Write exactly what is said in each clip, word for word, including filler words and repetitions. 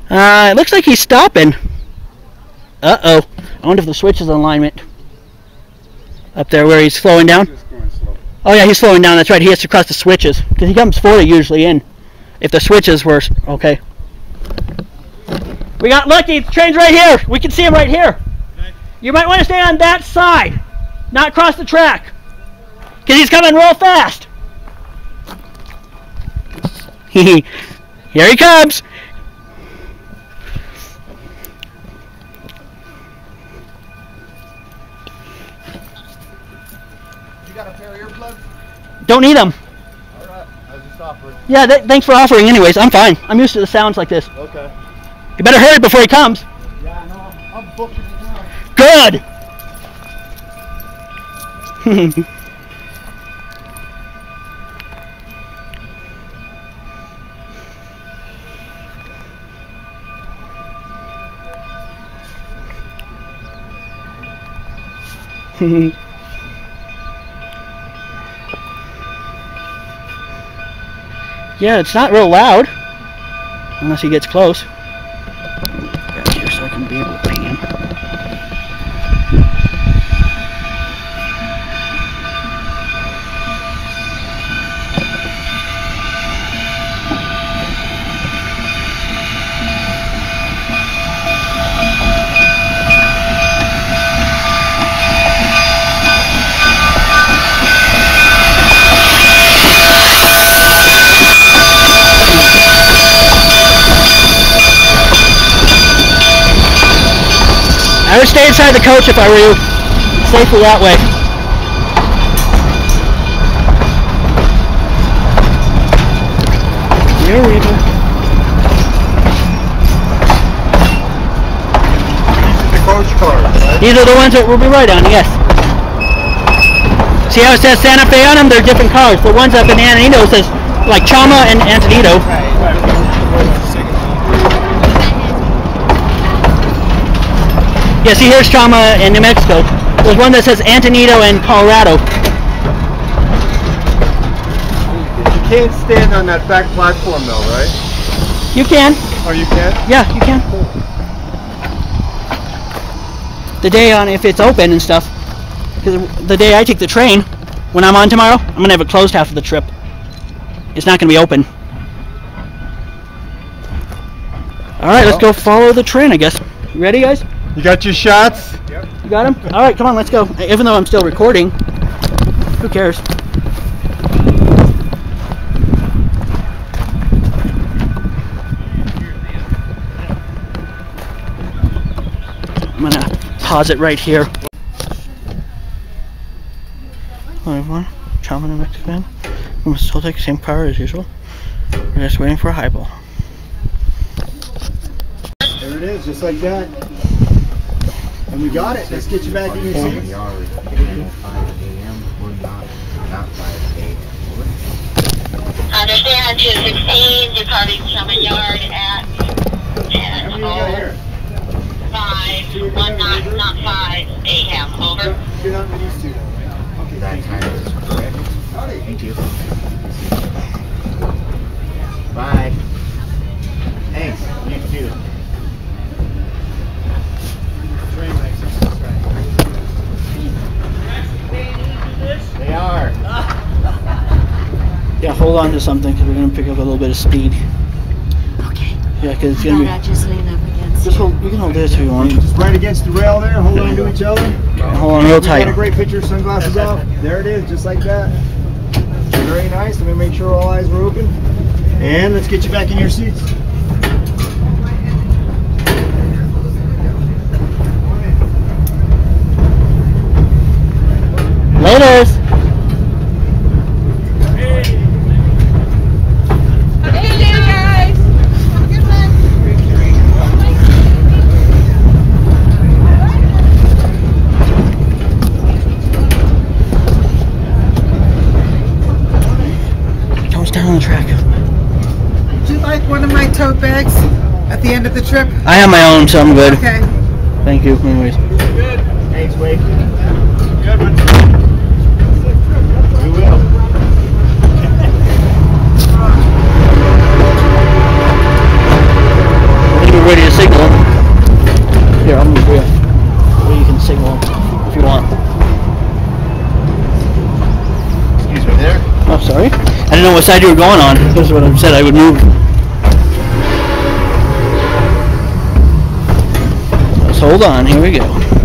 Uh, it looks like he's stopping. Uh-oh. I wonder if the switch is in alignment. Up there where he's slowing down. Oh yeah, he's slowing down. That's right. He has to cross the switches. Because he comes forty usually in. If the switches were... Okay. We got lucky. The train's right here. We can see him right here. You might want to stay on that side. Not cross the track. Because he's coming real fast. Here he comes. You got a pair of earplugs? Don't need them. Alright, I was just offering. Yeah, th thanks for offering anyways. I'm fine. I'm used to the sounds like this. Okay. You better hurry before he comes. Yeah, I know. I'm booking it now. Good! Yeah, it's not real loud unless he gets close. Got here so I can be able to pan. I would stay inside the coach if I were you. Safely that way. Here we go. The coach cars, right? These are the ones that we'll be right on, yes. See how it says Santa Fe on them? They're different cars. The ones up in Antonito says like Chama and Antonito. Yeah, see here's Chama in New Mexico. There's one that says Antonito and Colorado. You can't stand on that back platform though, right? You can. Oh, you can? Yeah, you can. The day on, if it's open and stuff, because the day I take the train, when I'm on tomorrow, I'm going to have it closed half of the trip. It's not going to be open. Alright, let's go follow the train, I guess. You ready, guys? You got your shots? Yep. You got them? Alright, come on, let's go. Even though I'm still recording. Who cares? I'm going to pause it right here. Hello everyone, Chama, New Mexico. I'm going to still take the same car as usual. We're just waiting for a highball. There it is, just like that. And we got it. Let's get you back in your seat. Understand two sixteen, departing Summit Yard at ten oh five, one not, not five a m Over. You're not used to that, right? Okay, that time is correct. Thank you. Bye. Thanks. You too. They are. Yeah, hold on to something because we're going to pick up a little bit of speed. Okay. Yeah, because it's going to be... I'll just lean up against Just hold, you can hold this if you want. Just right against the rail there, hold on to each other. And hold on real tight. Got a great picture, sunglasses off. There it is, just like that. Very nice. Let me make sure all eyes were open. And let's get you back in your seats. Laters! On the track. Would you like one of my tote bags at the end of the trip? I have my own, so I'm good. Okay. Thank you. Anyways. Good. Thanks, Wade. Good one. We will. We're Sorry? I didn't know what side you were going on. That's what I said I would move. Let's hold on. Here we go.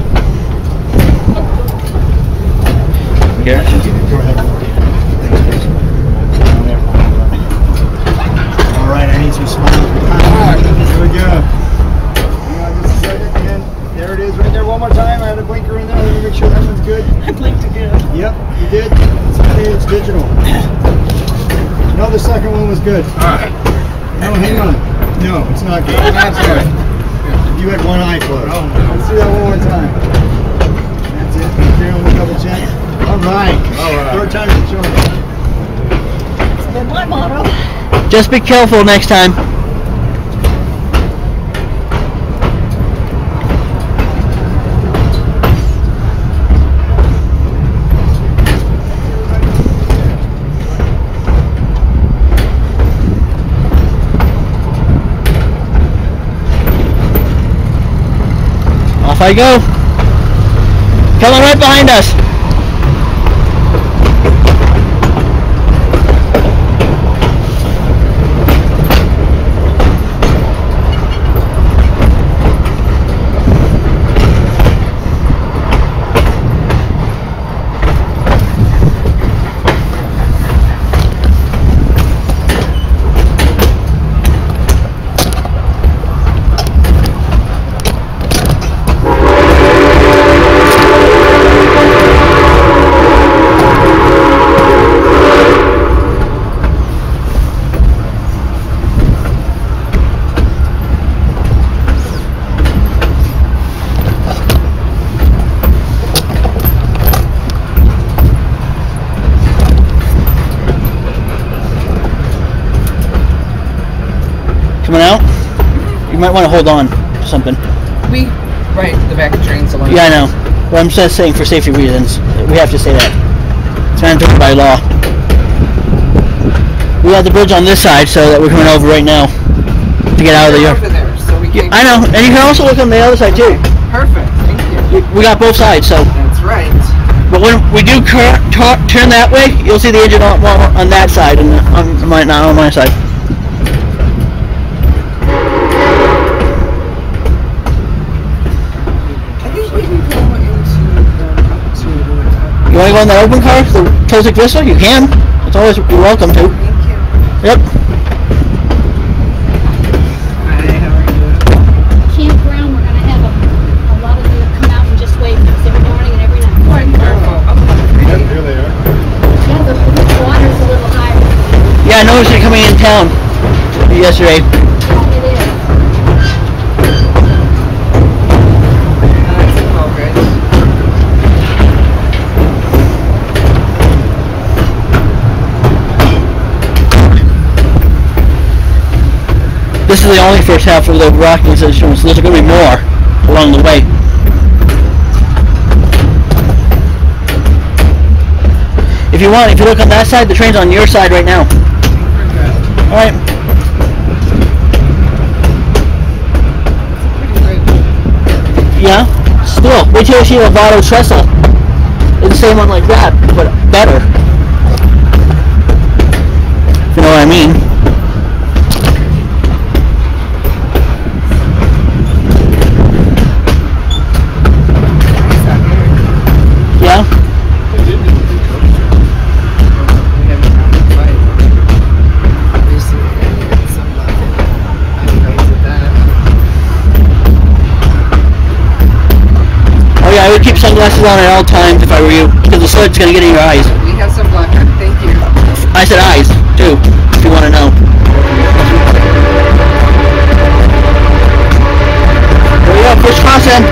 Here. Go ahead. All right, I need some smiles. Here we go. Hang on just a second. And there it is right there. One more time. I had a blinker in there. Let me make sure that one's good. I blinked again. Yep, you did. It's okay. It's digital. No, the second one was good. All right. No, hang on. No, it's not good. That's good. You had one eye closed. Oh, no. Let's do that one more time. That's it. Okay, we'll double check. All right. All right. Third time's the charm. It's been my motto. Just be careful next time. Off I go. Coming right behind us. Coming out? You might want to hold on to something. We, right, the back of trains alone. Yeah, I know. But I'm just saying for safety reasons. We have to say that. It's mandatory by law. We got the bridge on this side, so that we're coming over right now to get out of the yard. Over there, so we Yeah, can. I know. And you can also look on the other side too. Perfect, thank you. We, we got both sides, so. That's right. But when we do cur tur turn that way, you'll see the engine on, on that side and on my, not on my side. I think we can go into the, to the, You want to go in that open car, the Tosic Vista? You can. It's always you're welcome to. thank you. Yep. Hi, how are you? Campground, we're gonna have a, a lot of you come out and just wave us every morning and every night. Wonderful. Oh, Yep, pretty. here they are. Yeah, the, the water's a little higher. Yeah, I noticed you coming in town yesterday. Oh, it is. Uh, it's a culprit. This is the only first half of the Rockies insurance. There's going to be more along the way. If you want, if you look on that side, the train's on your side right now. All right. Yeah. Still, wait till you see a Vado trestle. It's the same one like that, but better. If you know what I mean. Yeah. We haven't found a fight. Obviously, we got some luck. Anyways, with that. Oh yeah, I would keep sunglasses on at all times if I were you, because the sled's gonna get in your eyes. We have some luck. Thank you. I said eyes, too, if you want to know. There we go, first crossing.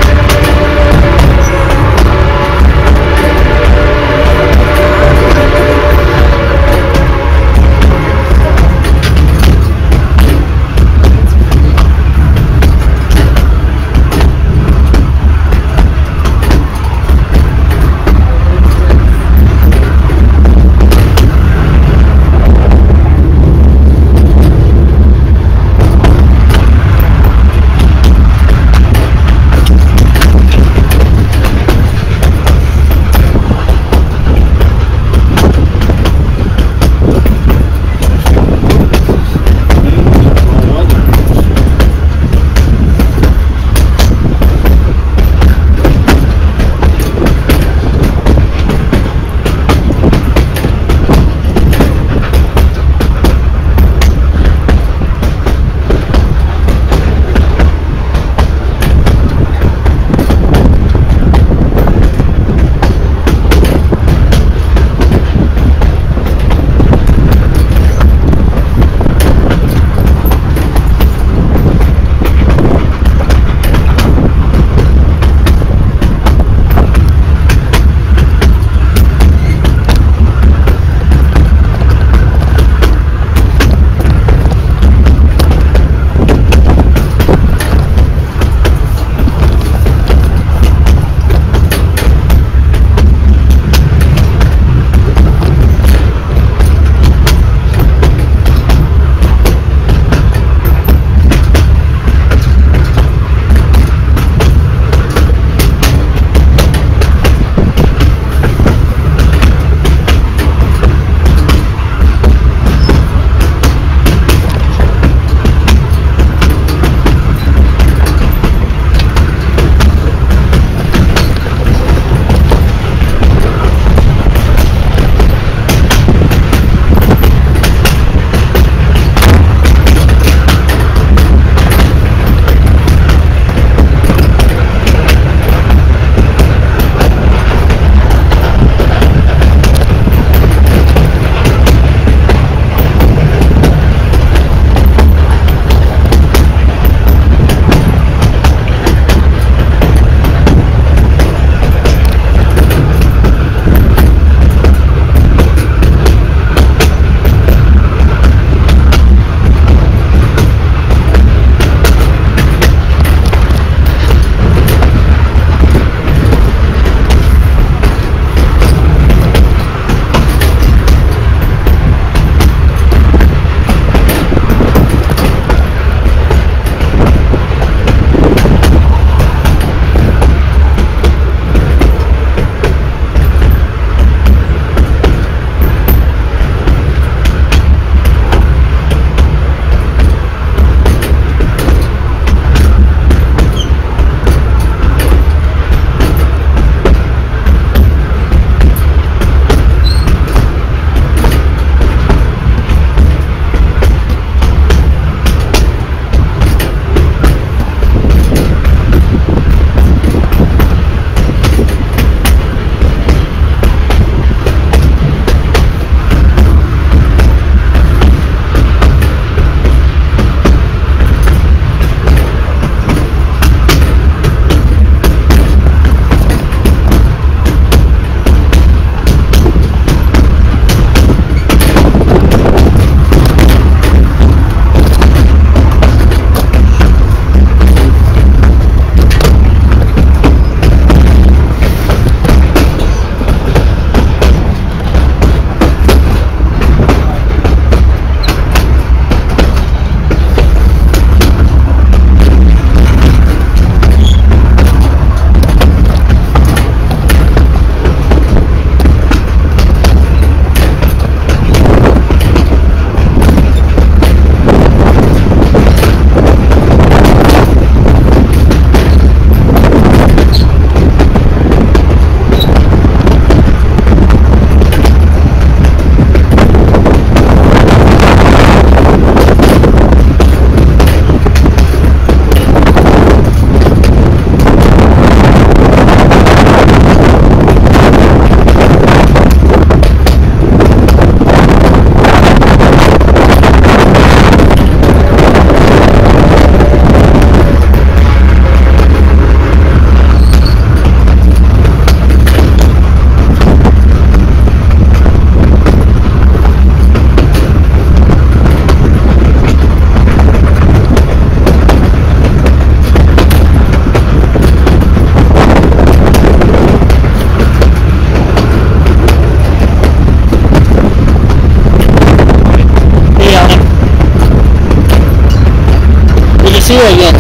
see her again.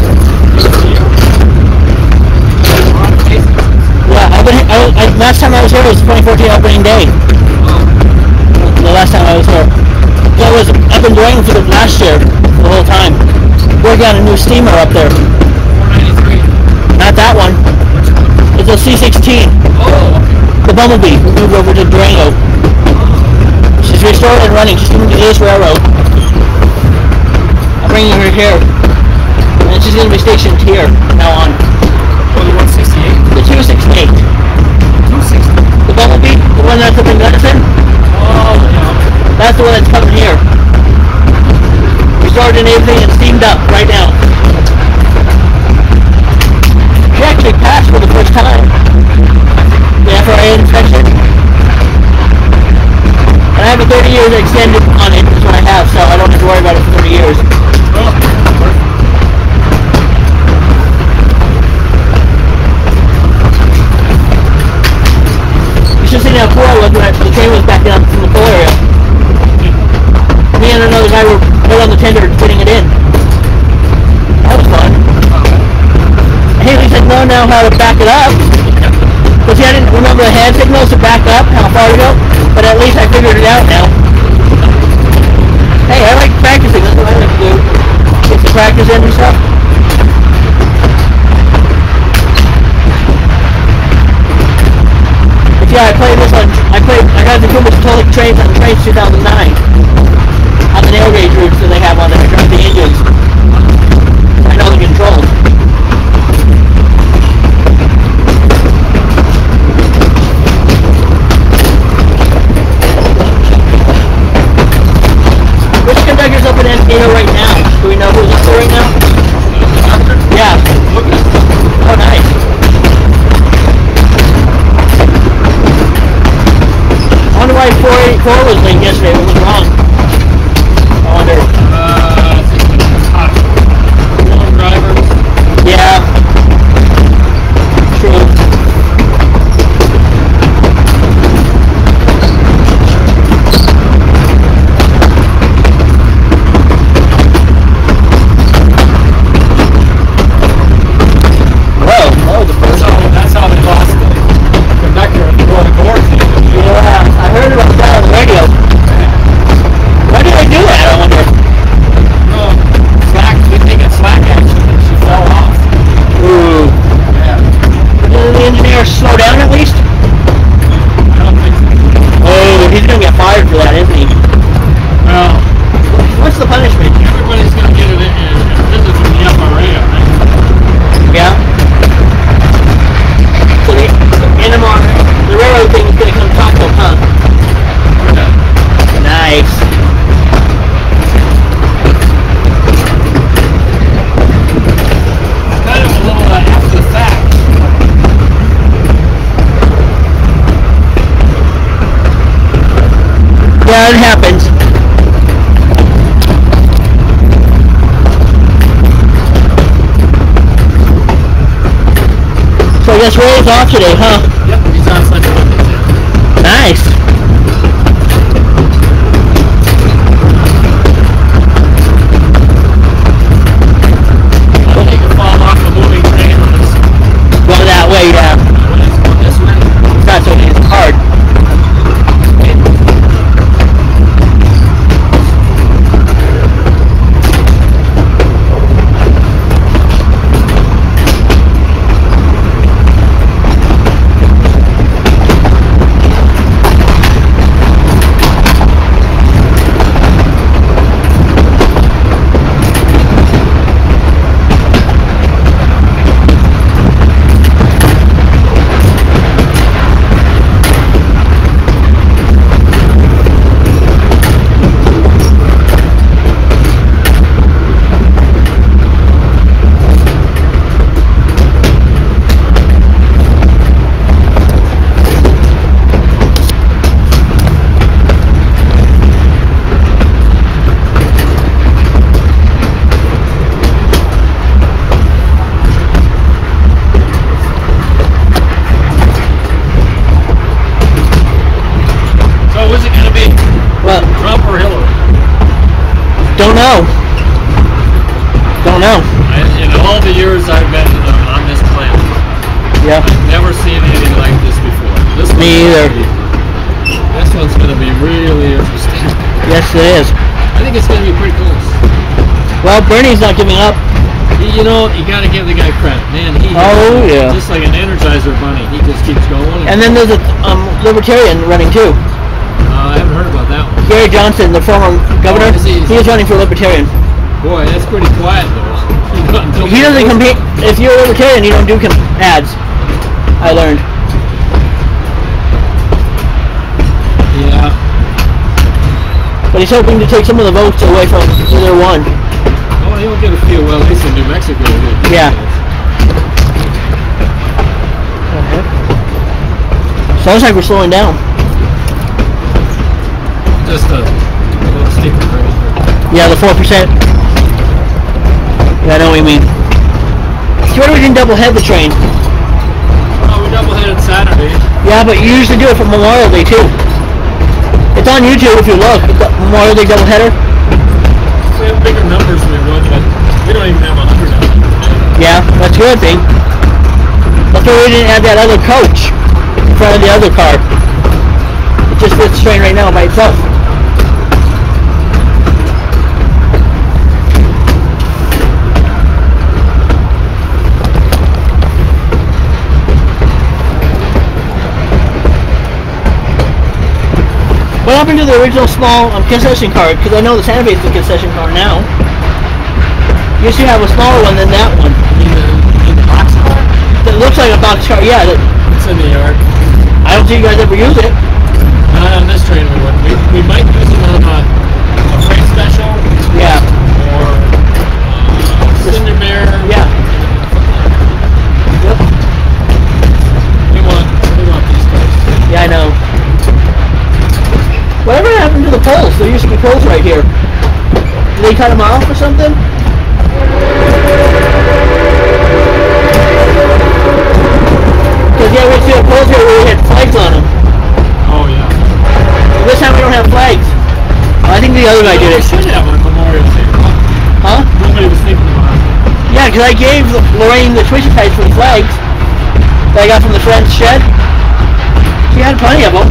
Yeah, I've been, I, I, last time I was here was twenty fourteen opening day. The last time I was here. So I was, I've been waiting for the last year, the whole time. Working on a new steamer up there. Not that one. It's a C sixteen. The Bumblebee. We moved over to Durango. She's restored and running. She's moving to this railroad. I'm bringing her here. And she's going to be stationed here now on. Oh, the one sixty-eight? The two sixty-eight. two sixty? The Bumblebee, the one that's up in Medicine. Oh, yeah. That's the one that's coming here. Restored and everything and steamed up right now. She actually passed for the first time. The F R A inspection. And I have a thirty years extended on it, is what I have, so I don't have to worry about it for thirty years. You should see how poor I was when I, the train was back down from the coal area. Me and another guy were right on the tender putting it in. That was fun. Haley said no now how to back it up. But see, I didn't remember the hand signals to back up, how far to go, but at least I figured it out now. Hey, I like practicing, that's what I like to do. Get some practice in and stuff. But yeah, I played this on, I played, I got the cumbres totally trains on trains two thousand nine. On the nail gauge routes that they have on there, I drive the engines. I know the controls. Which conductor's up in Encino right now? Do we know who's up there right now? Yeah. Oh, nice. I wonder why four eighty-four was late yesterday. What was wrong? I wonder. Uh, hot. Long drivers. Yeah. True. Slow down at least? I don't think so. Oh, he's gonna get fired for that, isn't he? Well, what's the punishment? everybody's going to get it in, in visit from the F R A, I think. Yeah. So the, the N M R, the railroad thing is gonna come toppled, huh? Yeah. Nice. Kind of a little uh, after the fact. Yeah, it happens. So I guess Ray's off today, huh? Yep, he's on Sunday. Nice. I think you fall off the moving train when it's Go that way, yeah. when it's going this way. That's what it's hard. Me either. This one's going to be really interesting. Yes, it is. I think it's going to be pretty close. Well, Bernie's not giving up. He, you know, you got to give the guy credit, man. He Oh, yeah. Just like an Energizer bunny, he just keeps going. And then there's a um, Libertarian running too. Uh, I haven't heard about that one. Gary Johnson, the former governor, Oh, is he- he is running for Libertarian. Boy, that's pretty quiet though. Not until- He doesn't compete. If you're a Libertarian, you don't do com ads. I learned. Yeah. But he's hoping to take some of the votes away from either one. Oh, he'll get a few. Well, at least in New Mexico. he'll get Yeah. Sounds like we're slowing down. Just a, a little steeper grade. Yeah, the four percent. Yeah, I know what you mean. So what do we didn't double head the train? Oh, we double-headed Saturday. Yeah, but you usually do it for Memorial Day too. It's on YouTube if you look. The Memorial Day double header. We have bigger numbers than we would, but we don't even have a hundred now. Yeah, that's good thing. That's why we didn't add that other coach in front of the other car. It just fits the train right now by itself. What happened to the original small um, concession car? Because I know the Santa Fe is the concession car now. You used to have a smaller one than that one. In the, in the box car? That looks like a box car. Yeah, that, It's in the yard. I don't see you guys ever use it. Not on this train we wouldn't. We, we might use it on a, a freight special Yeah, or uh, Cinder Bear. yeah. Yep. We want, we want these guys. Yeah, I know. Whatever happened to the poles? There used to be poles right here. Did they cut them off or something? Because yeah, we see the poles here where we had flags on them. Oh, yeah. This time we don't have flags. I think the other guy did We it. should have on Memorial Day. Huh? Nobody was thinking about it. Yeah, because I gave Lorraine the twisty ties for the flags that I got from the friend's shed. She had plenty of them.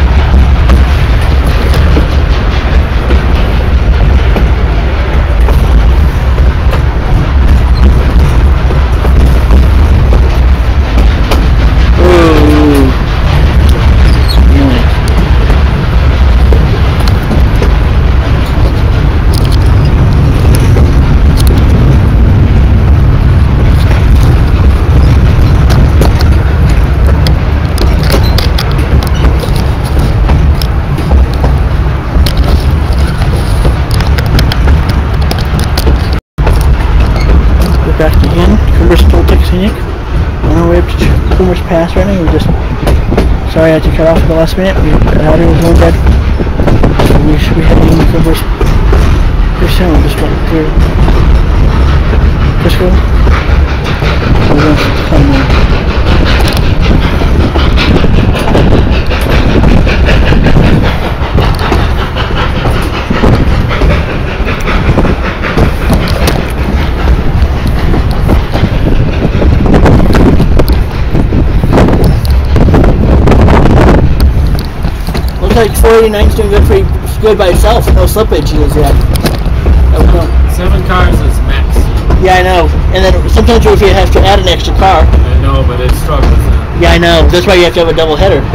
Back again, Cumbres Toll Scenic. On our way up to Cumbres Pass right now. We're just sorry I had to cut off at the last minute. We got out here with one bed. So we should be heading to Cumbres pretty soon. Just went through Frisco. We're going to come on. Like four eighty-nine's doing good, pretty good by itself. No slippage is yet. That we know. Seven cars is max. Yeah, I know. And then sometimes if you have to add an extra car. I know, but it struggles. Yeah, I know. That's why you have to have a double header.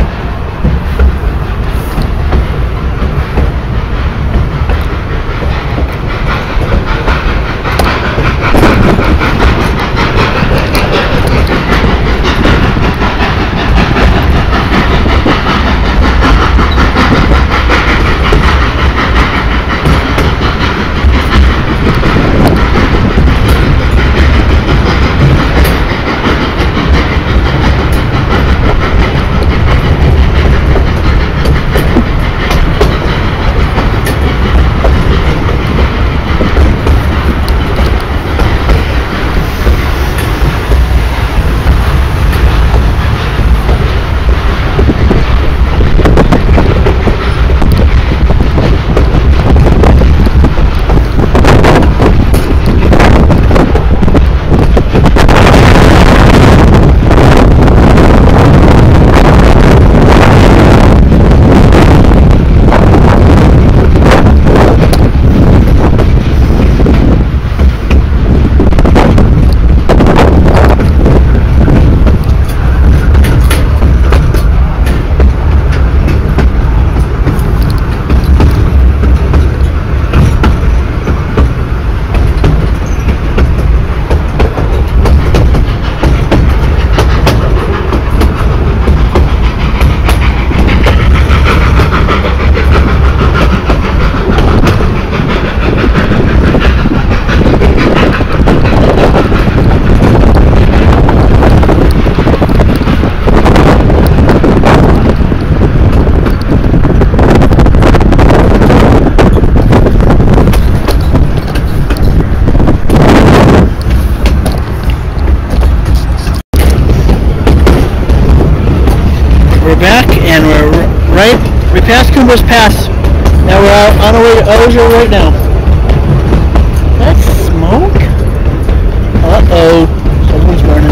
Cumbres Pass. Now we're out on our way to Osier right now. That's smoke? Uh-oh. Someone's burning.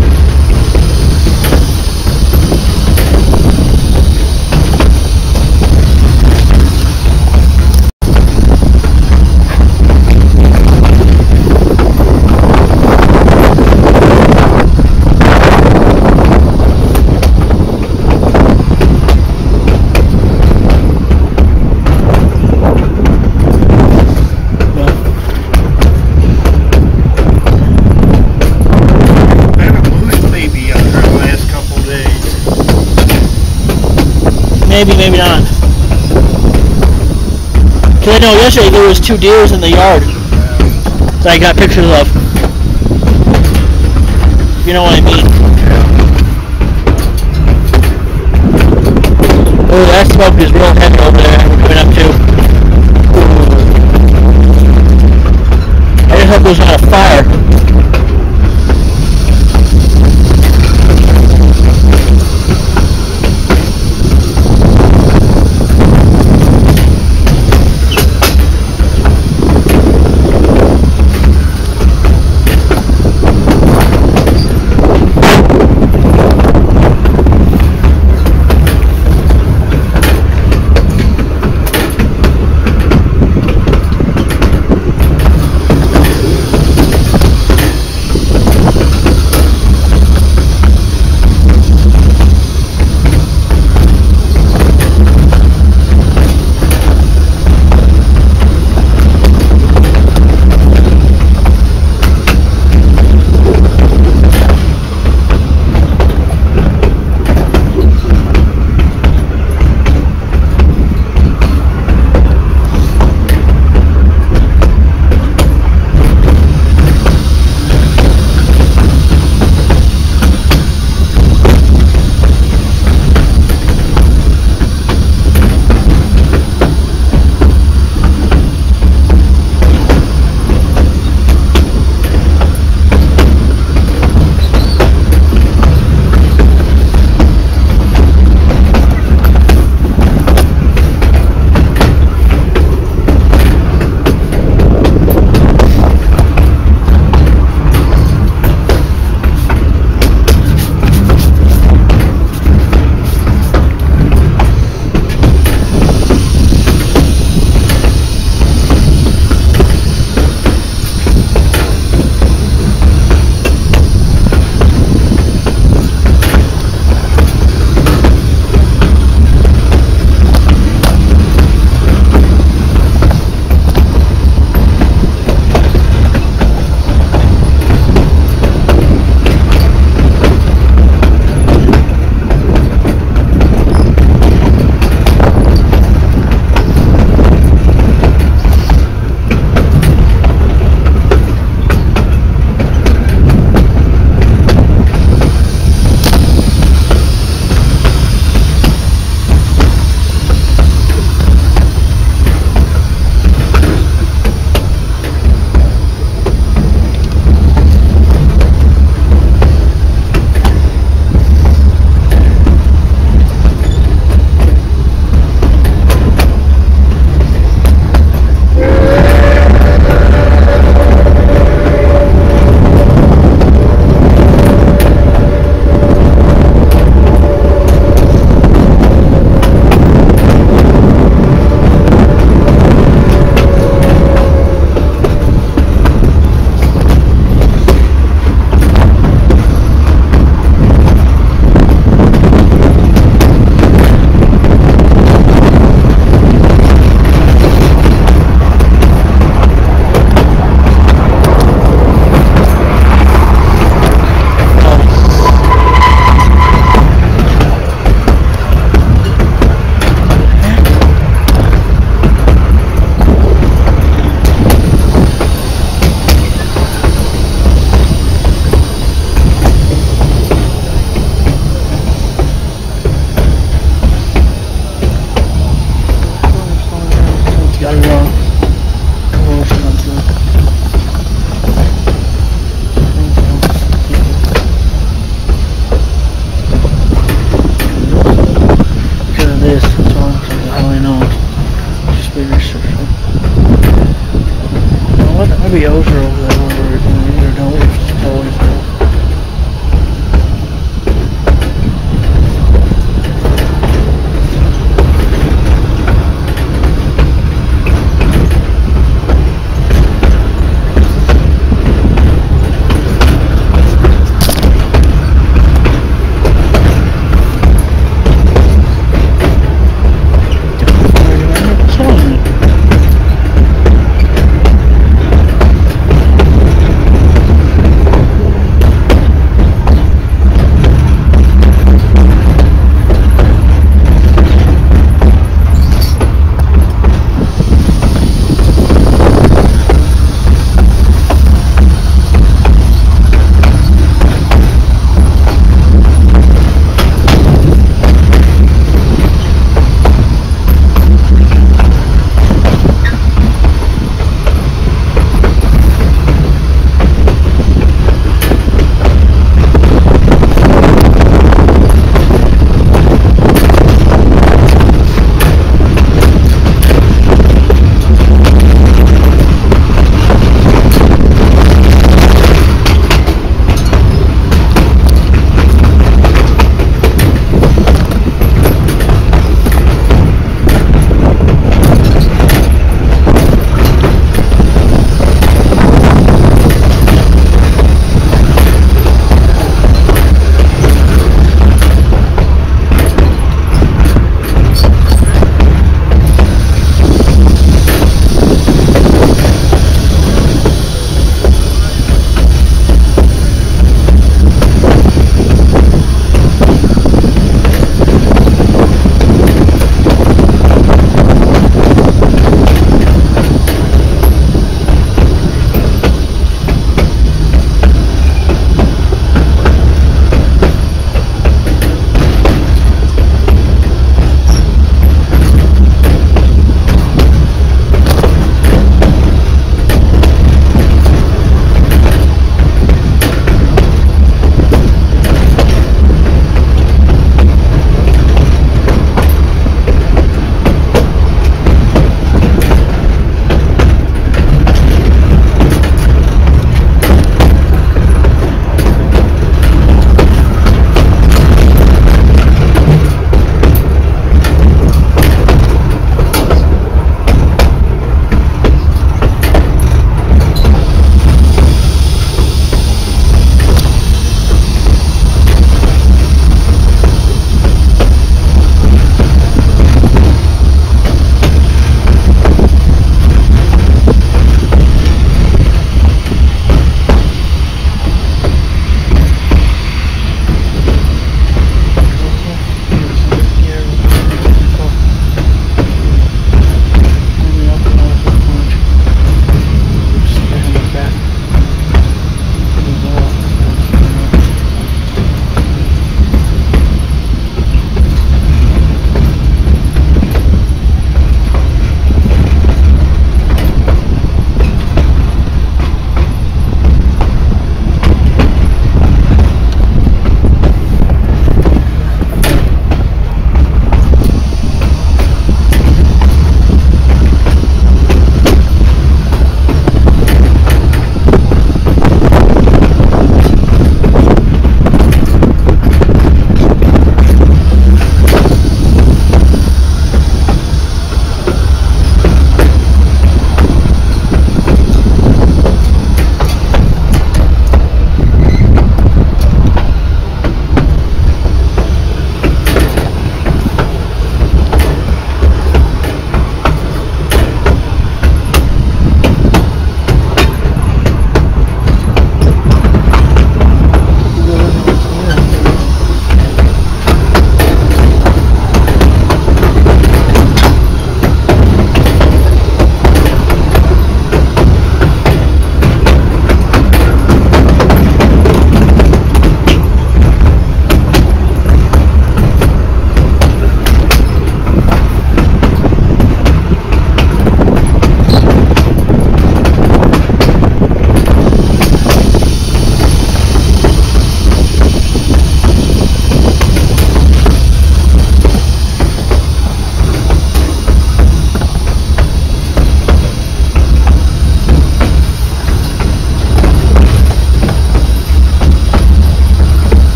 Maybe, maybe not. Cause I know yesterday there was two deers in the yard that I got pictures of. You know what I mean? Oh, that smoke is real heavy over there. We're coming up to. I just hope there's not a fire. Swedish or something. Oh, what? Maybe O's are over there where we either don't or always do.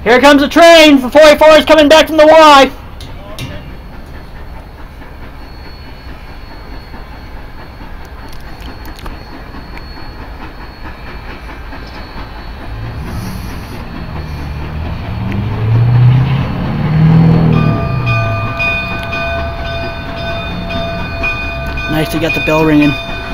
Here comes the train. The four eighty-four is coming back from the Y. Nice to get the bell ringing.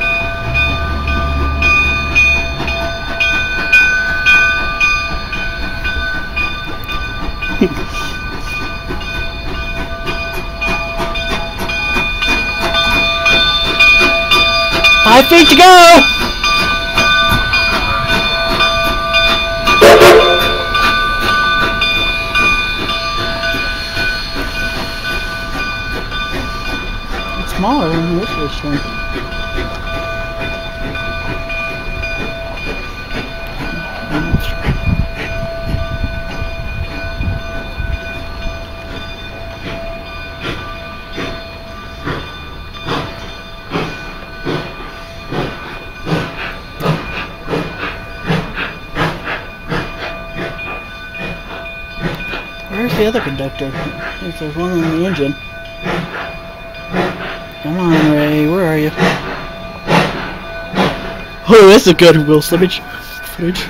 Five feet to go! It's smaller than this was showing. Where's the other conductor? I think there's one in the engine. Come on, Ray, where are you? Oh, that's a good wheel slippage footage.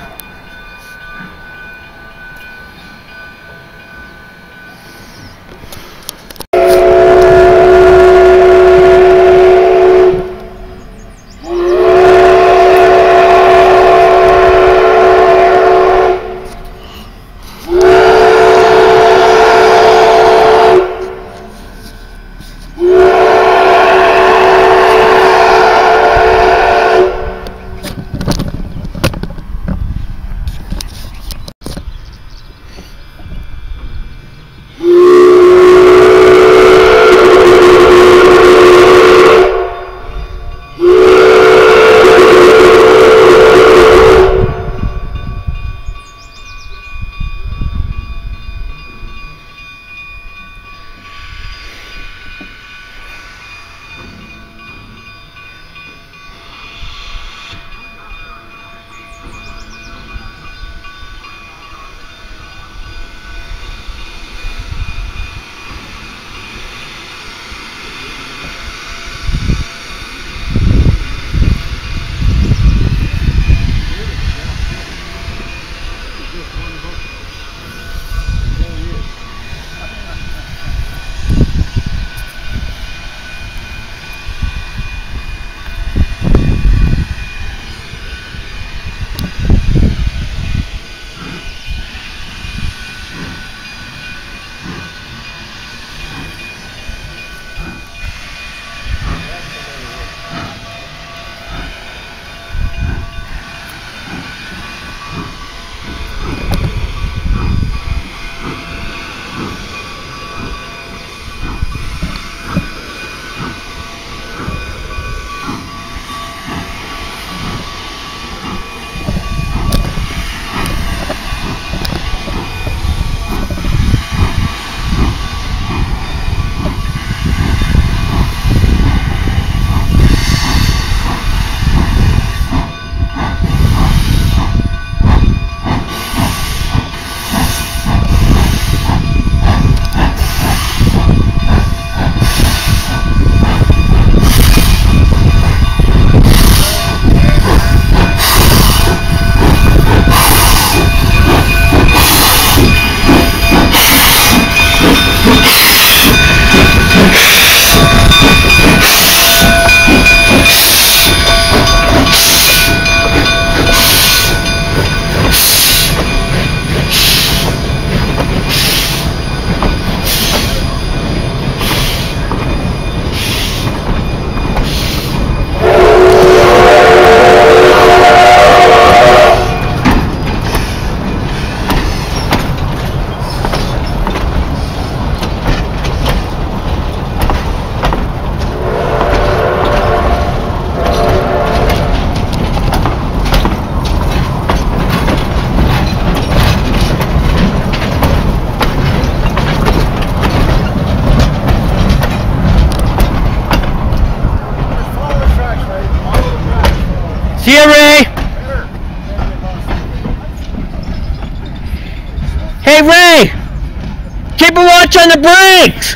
Hey, Ray! Keep a watch on the brakes!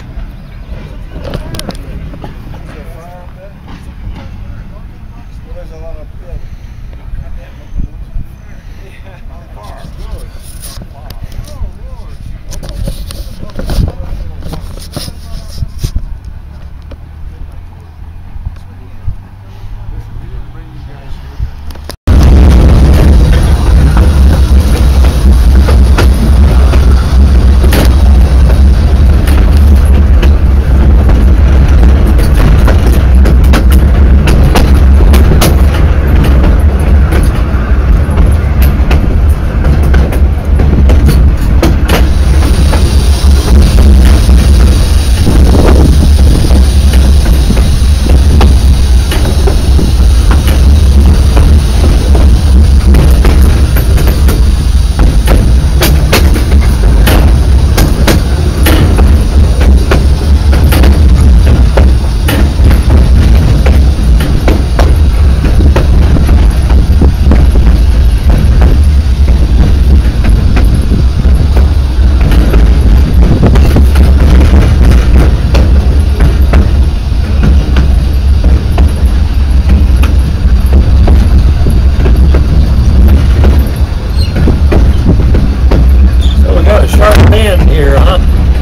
Here, huh?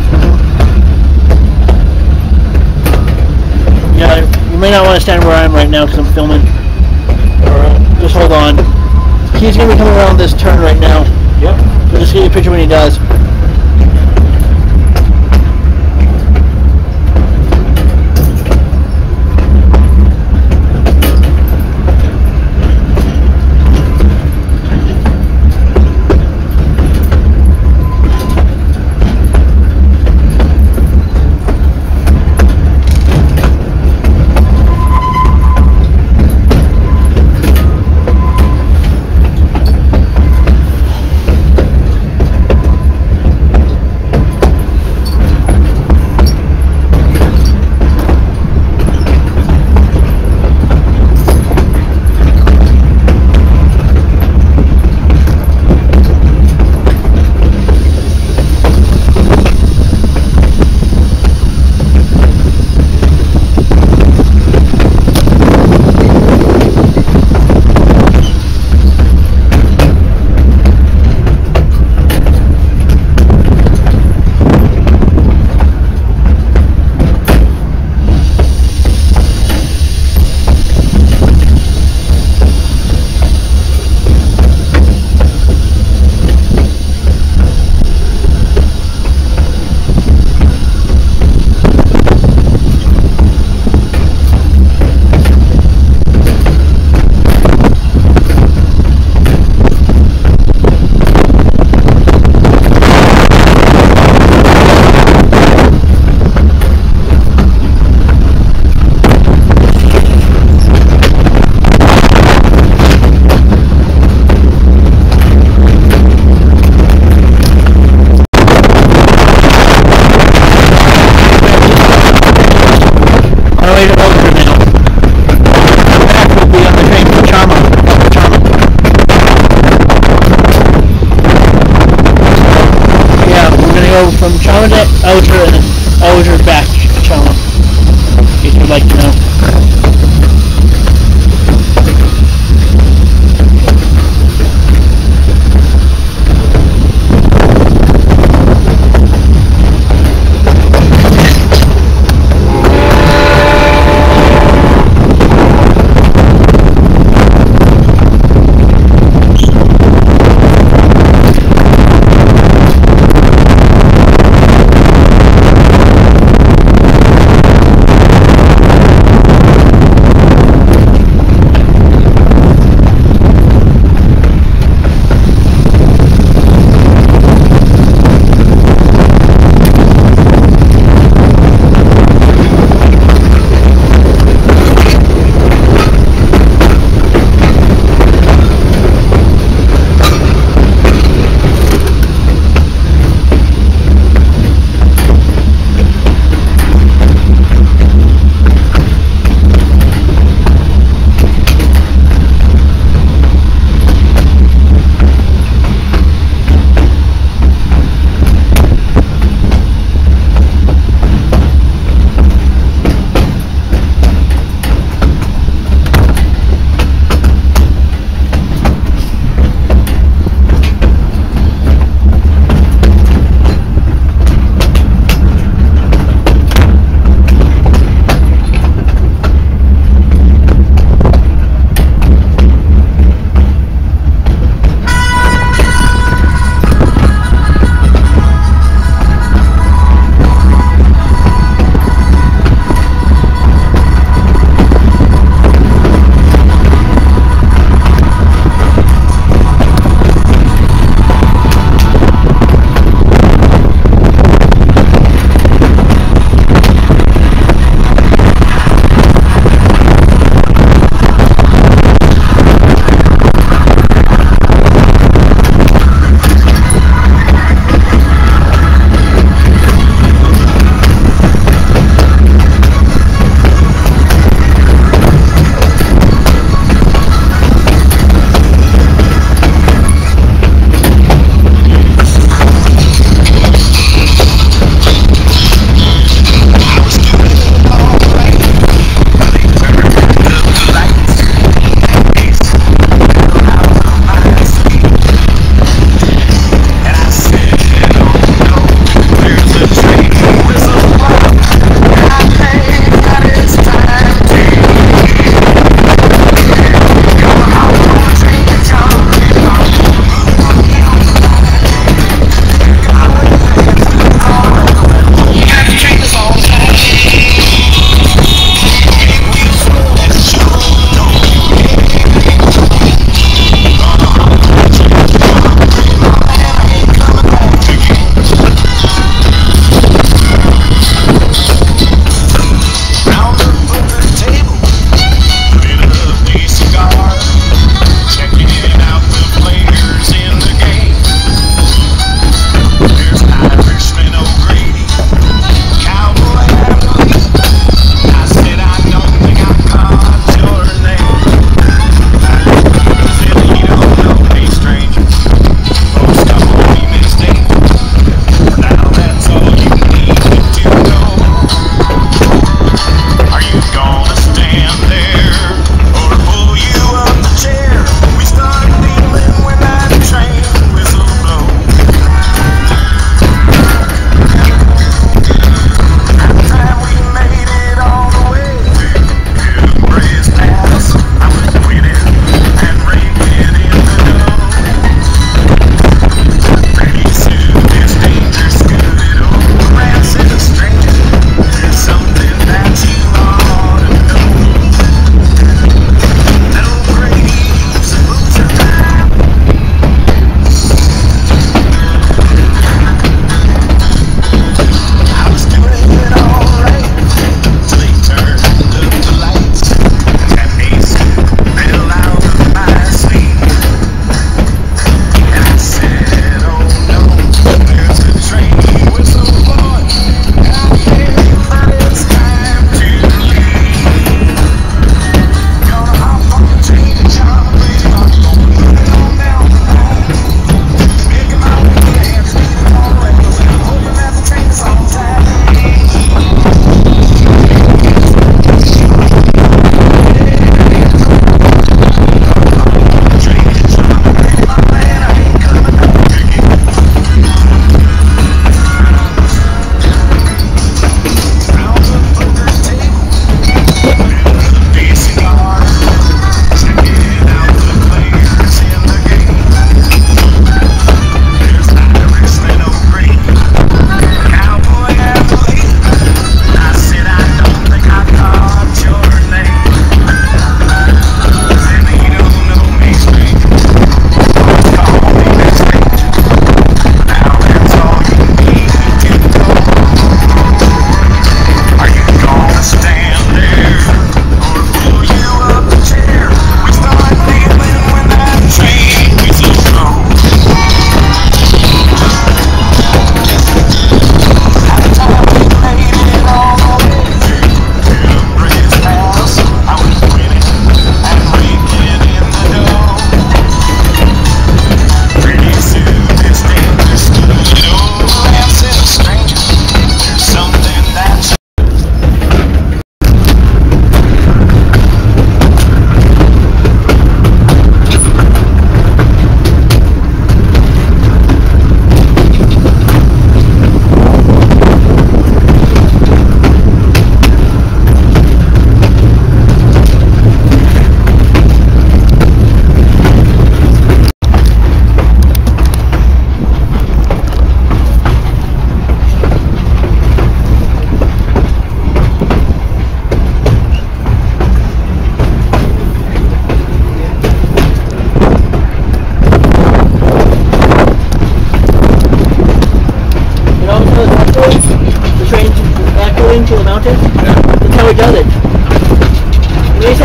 Yeah, you may not want to stand where I am right now because I'm filming. Alright, just hold on. He's going to be coming around this turn right now. Yep. So just get you a picture when he does. From Chalma to Outer and then Outer back to Chalma, if you'd like to know.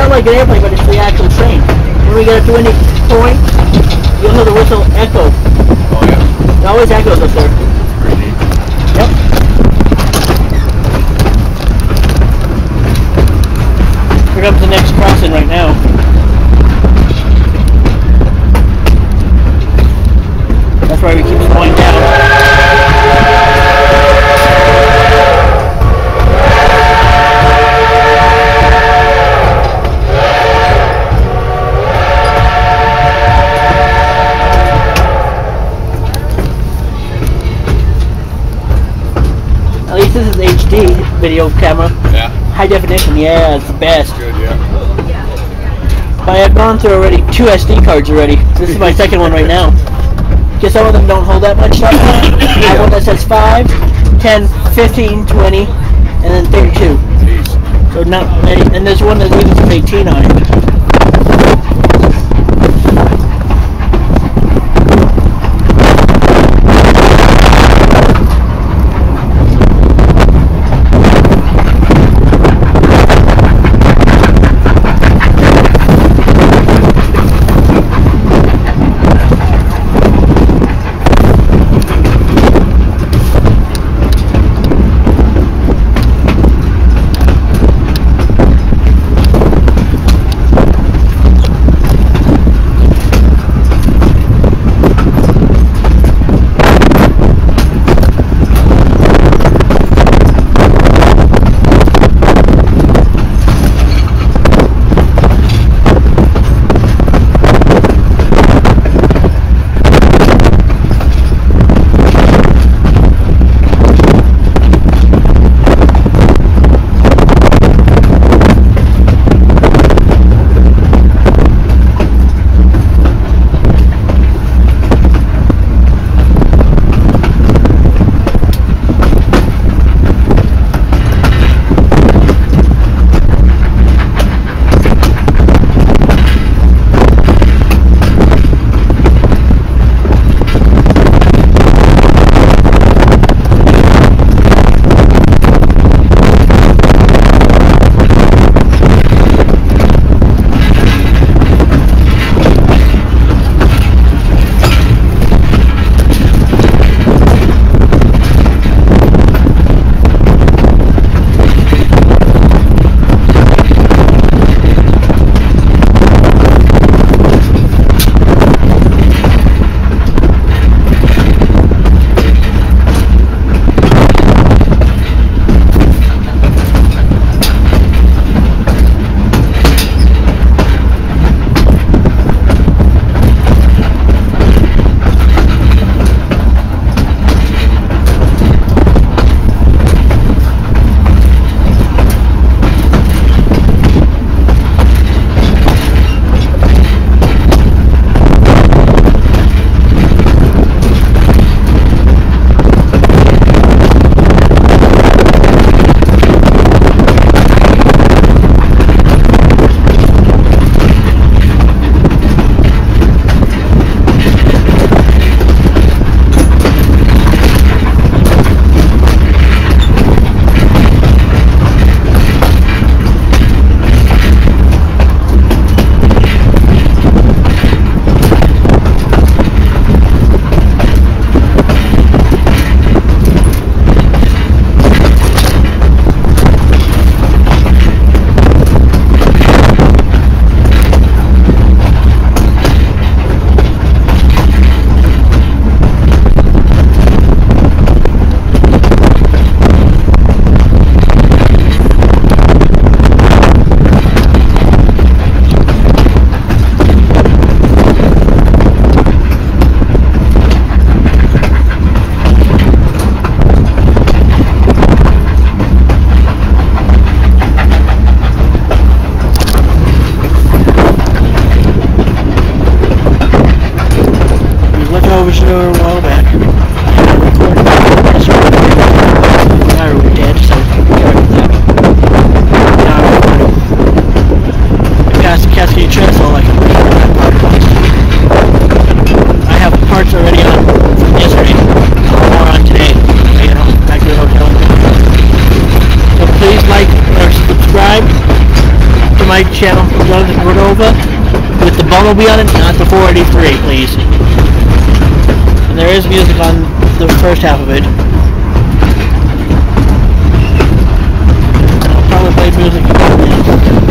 not like an airplane, but it's the actual train. When we get up to any point, you'll hear the whistle echo. Oh yeah. It always echoes up there. Pretty neat. Yep. Here comes the next crossing right now. That's why we keep slowing down. At least this is H D video camera. Yeah. High definition, yeah, it's the best. Good, yeah. But I've gone through already two S D cards already. This is my second one right now. Because some of them don't hold that much stuff. I have one that says five, ten, fifteen, twenty, and then thirty-two. Jeez. So not many, and there's one that even says eighteen on it. my channel, Doug Cordova, with the Bumblebee on it, not the four eighty-three, please. And there is music on the first half of it. I'll probably play music in a minute.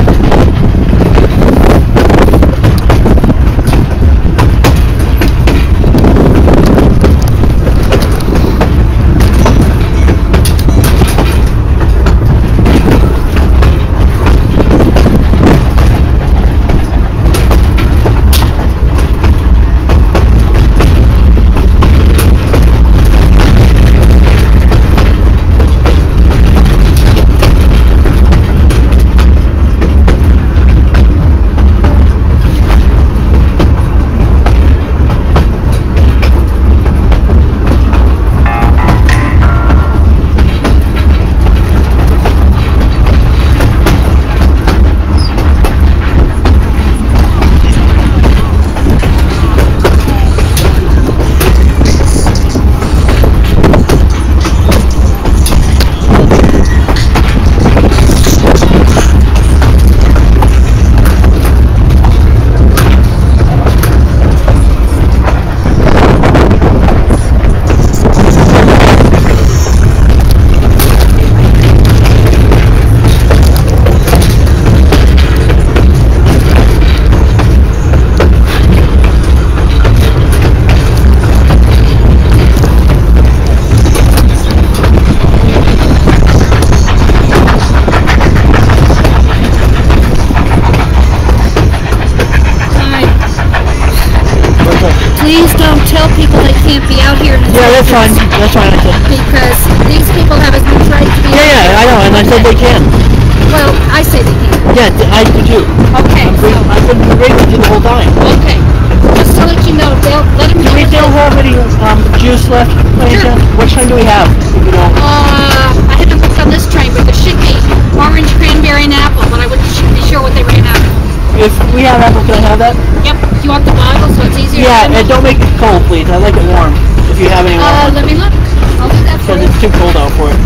Please don't tell people they can't be out here in the Yeah, that's fine. That's fine. I said. Because these people have as much right to be Yeah, out yeah, here. I know, and I said they can. Well, I say they can. Yeah, I do too. Okay. I'm free, I've been agreeing with you the whole time. Okay. Just to let you know, they'll let them Do know. we still have any um, juice left? by any Sure. chance? Which kind do we have? If you don't. Uh, I haven't looked on this train, but there should be orange, cranberry, and apple, but I wouldn't be sure what they ran out of. If we have apple, can I have that? Yep. Do you want the bottle so it's easier? Yeah, to and don't make it cold, please. I like it warm. If you have any Uh, warm. let me look. I'll do that for Because you. it's too cold out for it.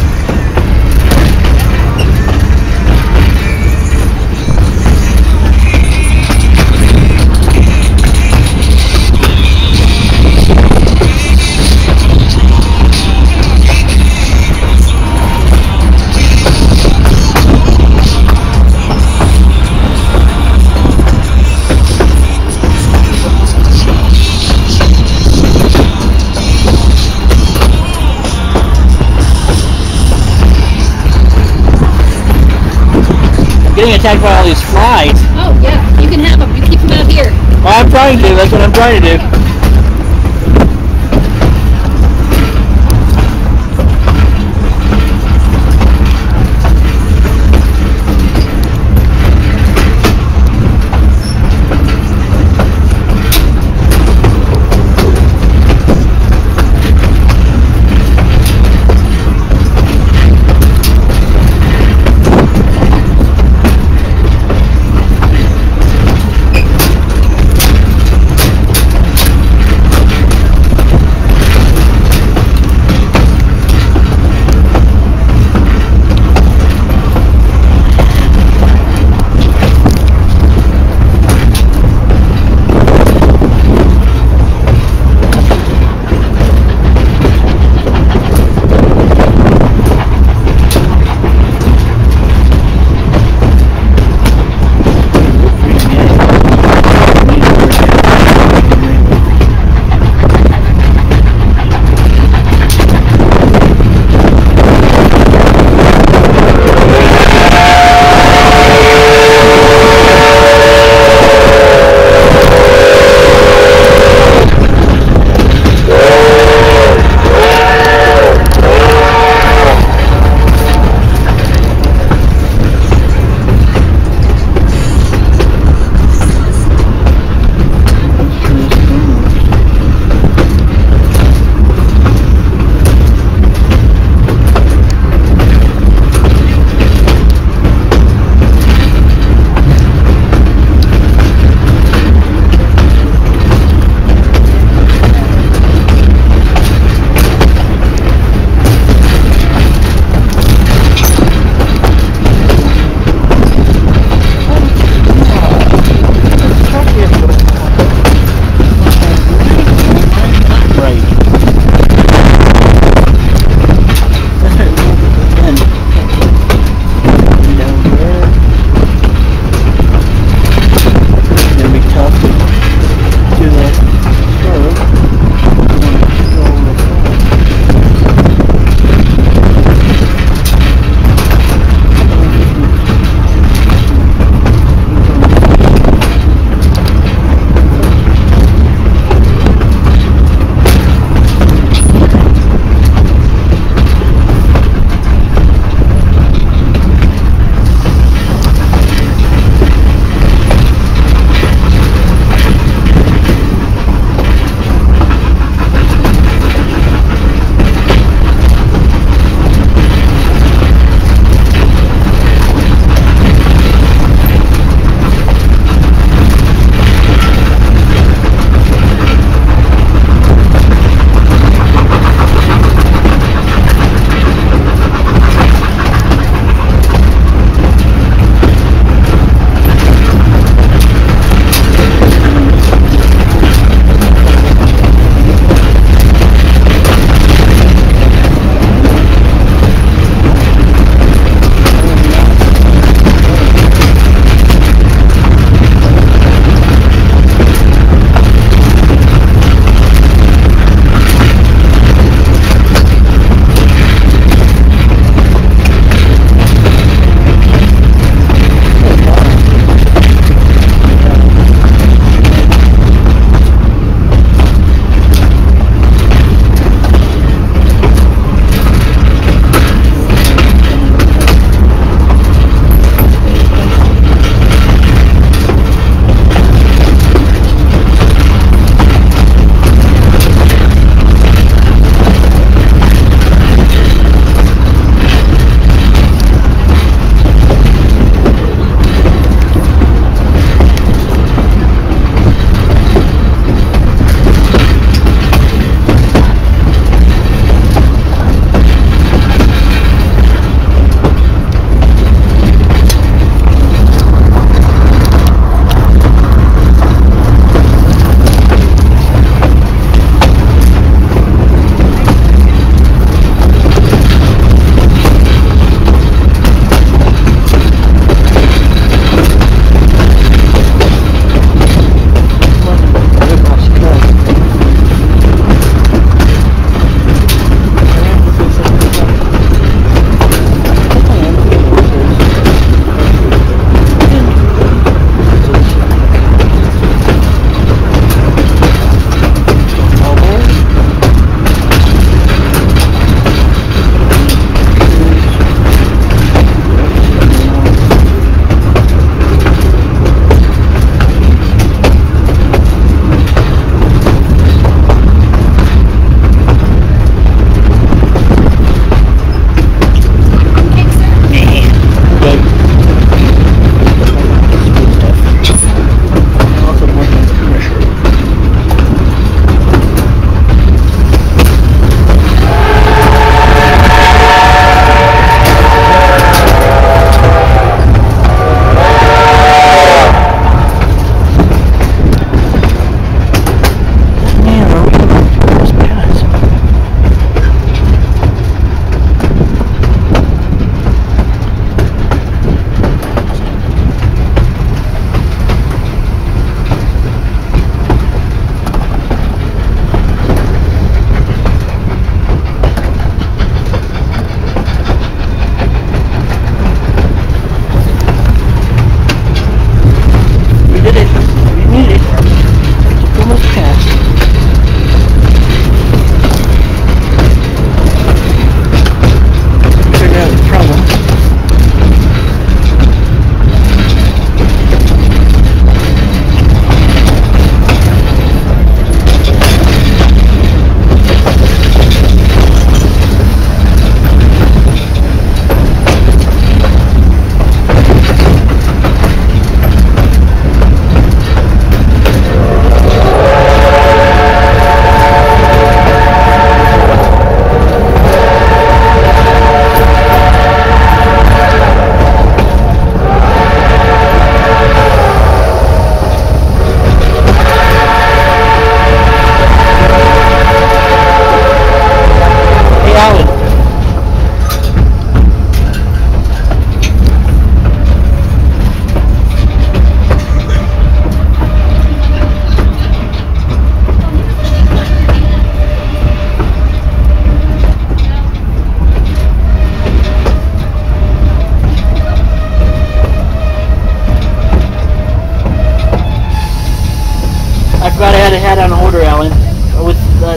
Getting attacked by all these flies. Oh, yeah. You can have them. You keep them out here. Well, I'm trying to. That's what I'm trying to do.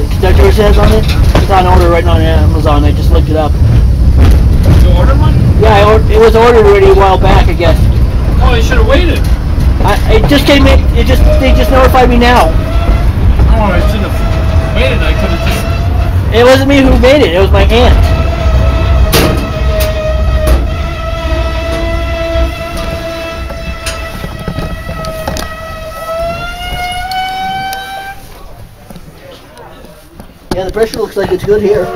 that George has on it? It's on order right now on Amazon. I just looked it up. Did you order one? Yeah, I or it was ordered already a while back, I guess. Oh, you should have waited. I it just came in. It just they just notified me now. Oh, I should have waited. I could have just. It wasn't me who made it. It was my aunt. Yeah, the pressure looks like it's good here.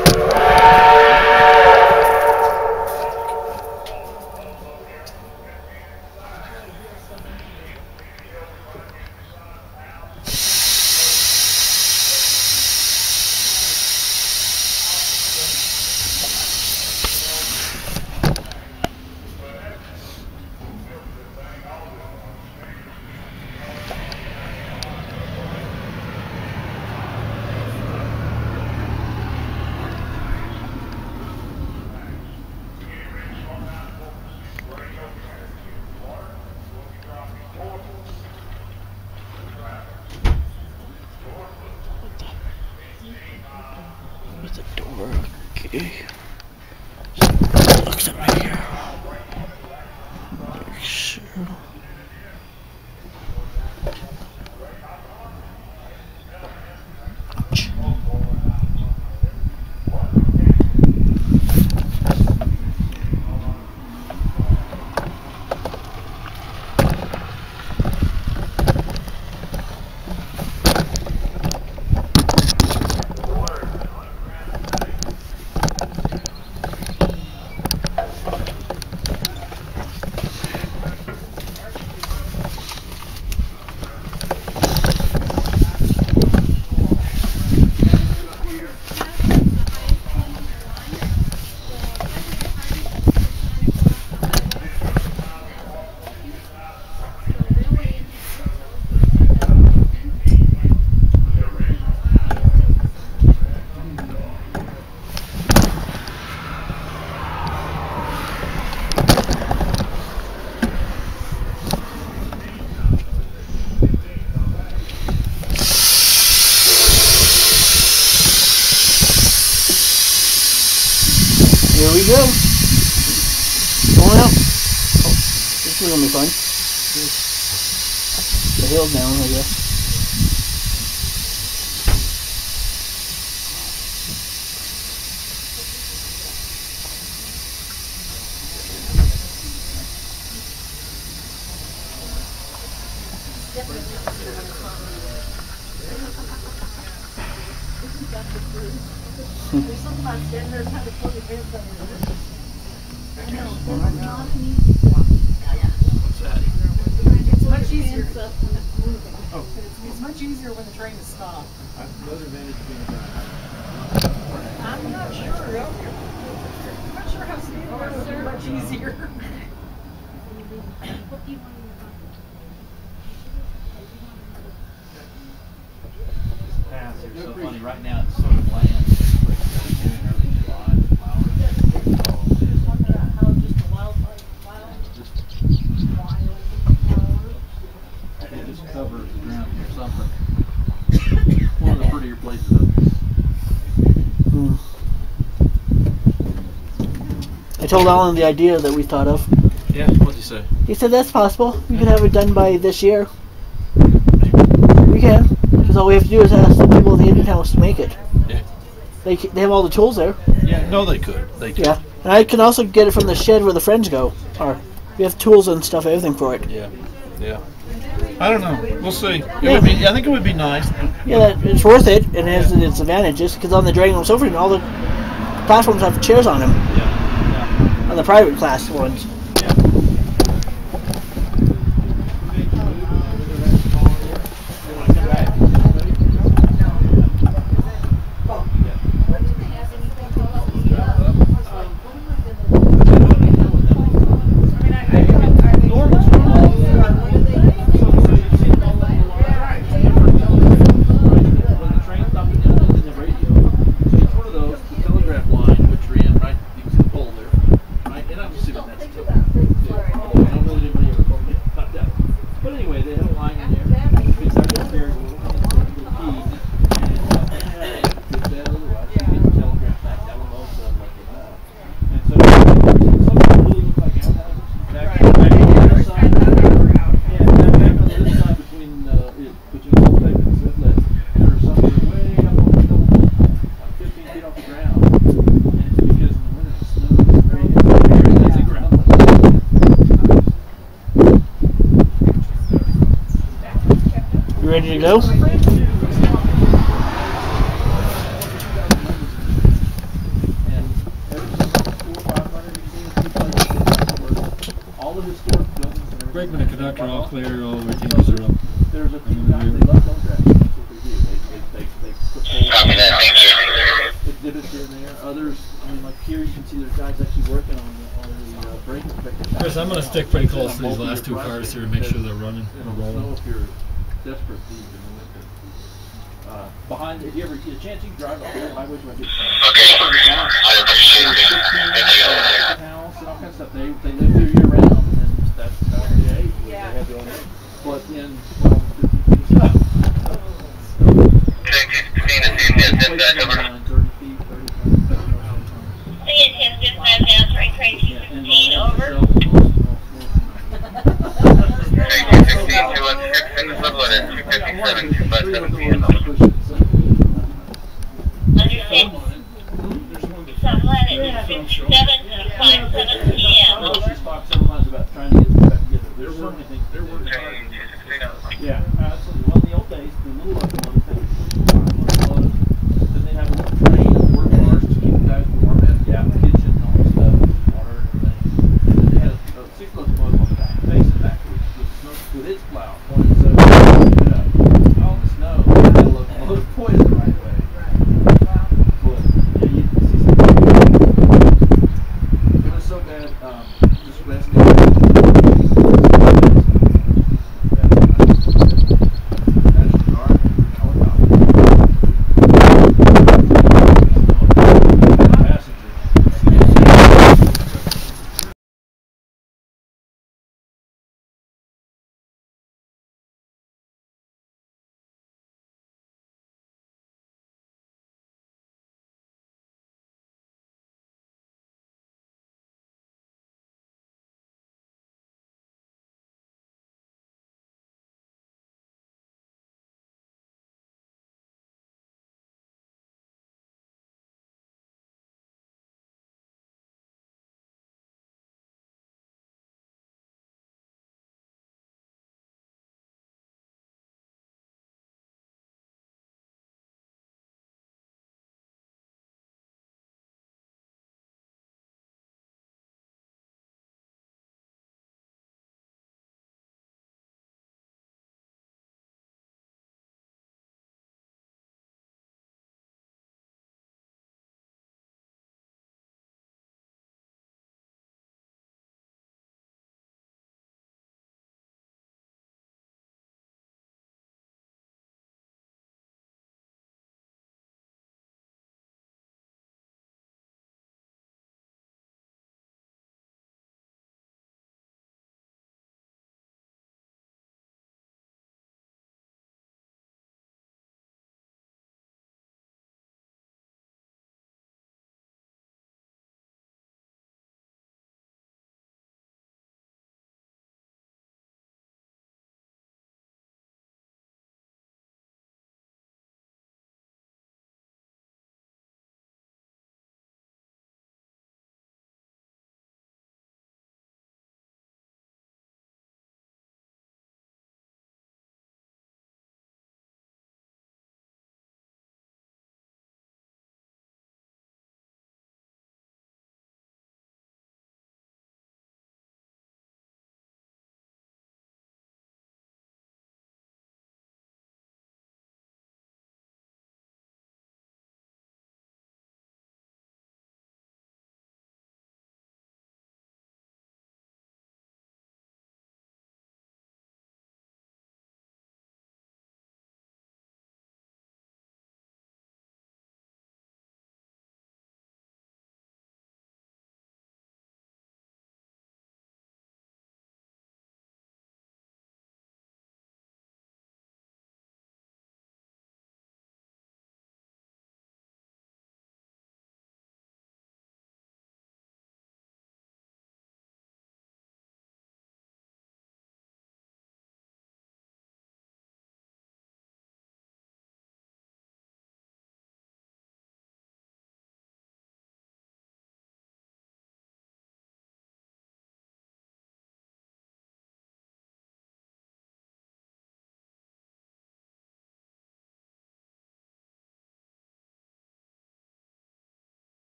There's a door. Okay. Looks at me here. Make sure. Ouch. Here we go. Going out. Oh, this is gonna be fun. The hill's down, I guess. There's something about standing there trying to pull your pants down your head. I know. What's that? It's much easier. Oh. It's, it's much easier when the train is stopped. I'm not sure. I'm not sure how standing there would be much easier. It's so funny. Right now it's sort of bland. Cover the ground or something. One of the prettier places up here. Hmm. I told Alan the idea that we thought of. Yeah, what'd you say? He said that's possible. We can have it done by this year. We can, because all we have to do is ask the people in the Indian house to make it. Yeah. They c- they have all the tools there. Yeah, no, they could. They could. Yeah, and I can also get it from the shed where the friends go. Or we have tools and stuff, everything for it. Yeah, yeah. I don't know. We'll see. It Yeah. would be. I think it would be nice. Yeah, that, it's worth it, and it has its advantages. Because on the Dragon Room Sofa, all the platforms have chairs on them. Yeah. Yeah. On the private class ones. Yeah. Telegraph line, which ran right, you can see the pole there, right? And I'm just sitting next to it. You ready to go? Brakeman and conductor all clear, all routines are up. There's a few guys, they love those guys. That's what they do. They, they, they, they put Copy that, thank you. exhibits here and there. Others, I mean, like here you can see there's guys actually working on the, on the uh, brake inspector. Chris, I'm going to stick pretty close to these last two cars here and make sure they're running and rolling. If you're desperate, you can uh, behind, if you ever get a chance, you can drive the whole highway to a good Okay, I appreciate it. Thank you. house and all kinds of stuff. They, they live here year round, and that's how they age. Yeah. They have their own age. But in twelve, fifteen feet of stuff. Okay, fifteen to see if this dispatch over. thirty feet, thirty feet. C N ten dispatch down, train train two fifteen, over. Train two sixteen, two one six, in Equivalent, two fifty-seven, two five seven P M. Understand? Sunlight at two fifty-seven, two five seven P M. She's talked several times about trying to get this back together. There's certainly things they're working Train on. two sixteen. Yeah, absolutely. Well, in the old days, the little locomotive things, then they have a little train of work cars to keep the guys warm and the out kitchen and all this stuff, water and everything. And then they had a, a six locomotive on the back, facing backwards, with, with its plow pointed so it up. All the snow, that locomotive pointed the right way. But, yeah, you can see some.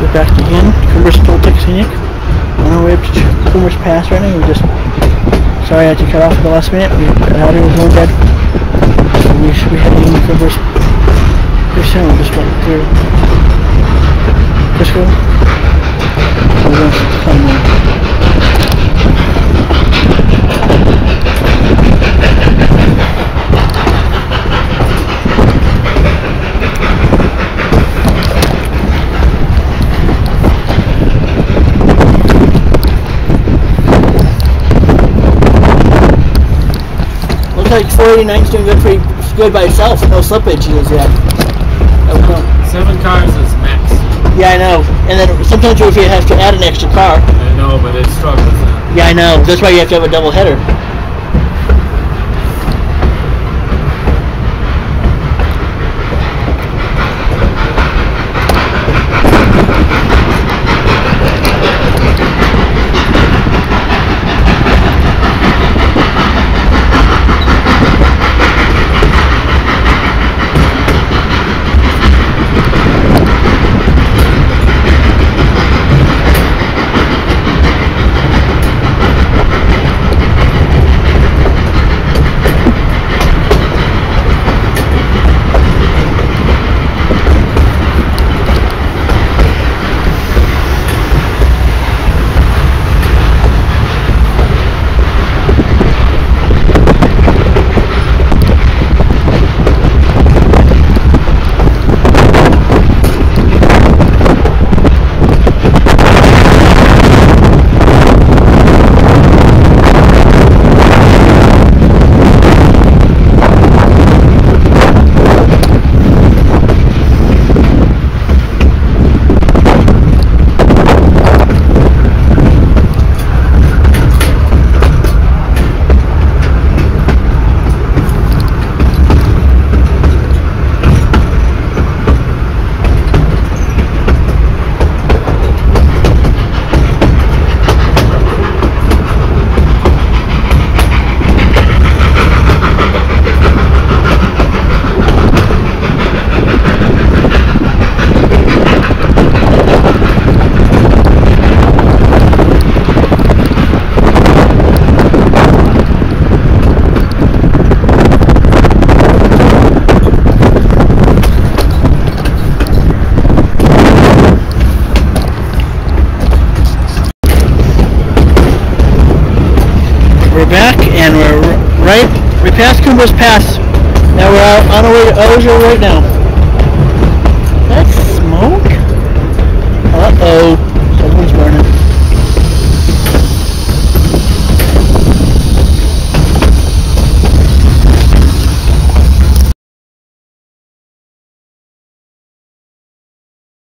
We're back again. Cumbres Toll Scenic. On our way up to Cumbres Pass right now. We just sorry I had to cut off at the last minute. We got out here with one bed. So we should be heading to Cumbres pretty soon. We just went through Frisco. We're going to come in. Like four eighty-nine's doing good, pretty good by itself. No slippage is yet. Seven cars is max. Yeah, I know. And then sometimes if you have to add an extra car. I know, but it struggles. Now. Yeah, I know. That's why you have to have a double header. Back and we're right we passed Cumbres Pass. Now we're out on our way to Ozier right now. That's smoke.